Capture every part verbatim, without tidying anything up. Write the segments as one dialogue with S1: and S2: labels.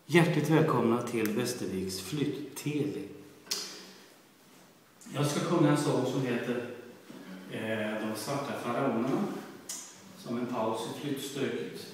S1: Hjärtligt välkomna till Västerviks flytt-tv. Jag ska sjunga en sång som heter eh, De svarta faraonerna, som en paus i flyttstrycket.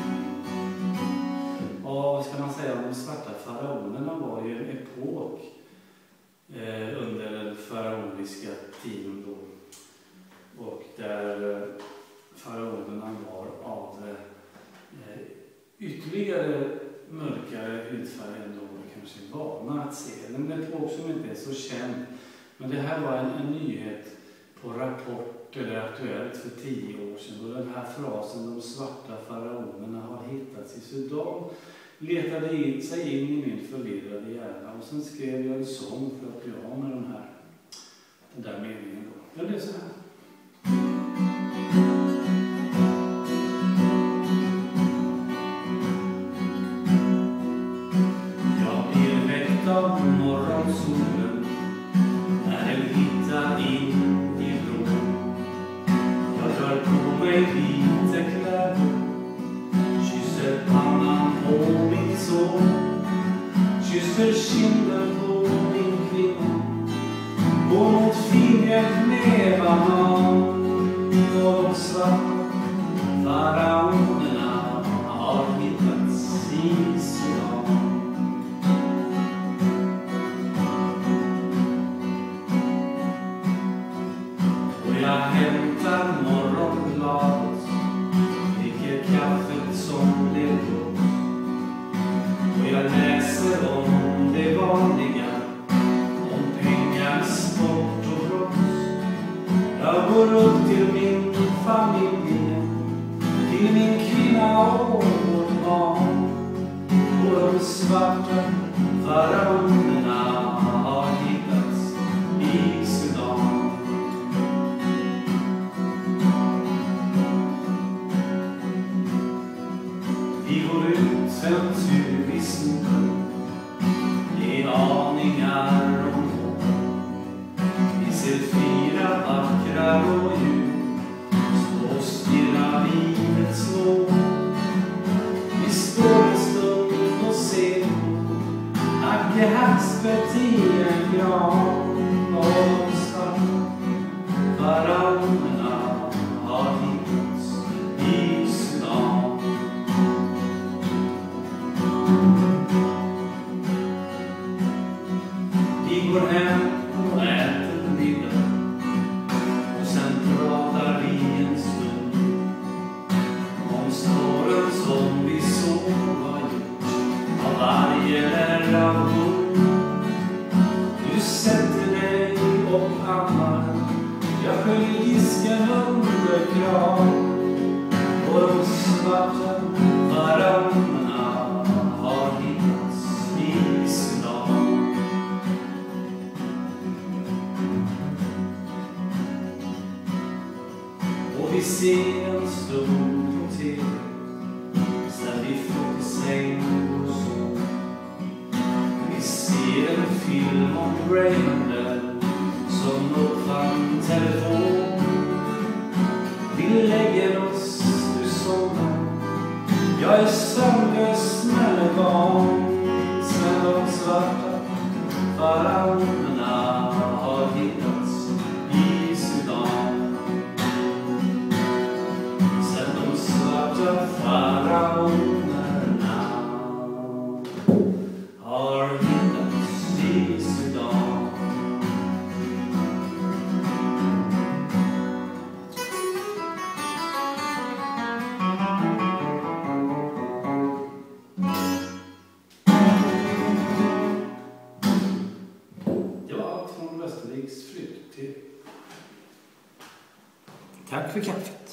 S1: Och vad ska man säga om de svarta faraonerna var ju en epok eh, under den faraoniska tiden då. Och där eh, faraonerna var av eh, ytterligare mörkare hudfärg än då vi kanske är vana att se. En epok som inte är så känd. Men det här var en, en nyhet på Rapport eller Aktuellt för tio år sedan. Och den här frasen, de svarta faraonerna har hittats i Sudan, letade in, sig in i min förvirrade hjärna. Och sen skrev jag en sång för att bli av med den här, den där meningen då. Jag blev så här. Av morgonsolen när den hittar in i bron. Jag drar på mig lite kläder, kysser pannan på min son, kysser kinden på min kvinna, går mot fingret med banan. Och de svarta faraonerna har hittats i Sudan. Jag hämtar morgonbladet, dricker kaffet som blev gott. Och jag läser om det vanliga, om pengar, sport och brott. Jag går upp till min familj, till min kvinna och vårt barn. Och de svarta faraonerna har hittats i Sudan. Vi går ut en tur i snön, det är aningar om hopp. Vi ser fyra vackra rådjur stå och stirra vid ett slå. Vi står en stund och ser Agge Haspet i en gran. Och de svarta faraonerna har hittats i Sudan. Vi går hem och äter middag och sen pratar vi en stund om spåren som vi såg har gjort av varje eller av hund. Du sätter dig och ammar, jag sköljer disken under kran. Och de svarta faraonerna har hittats i Sudan. Och vi ser en stund på tv, sen vi får till säng och så. Vi ser en film om Graham Bell som uppfann telefon. Vi lägger oss ur sommar, jag är sömnlös när det var. Sen de svarta faraonerna har hittats i Sudan. Sen de svarta faraonerna har hittats i Sudan. Västerviks flytt-tv. Tack för kaffet.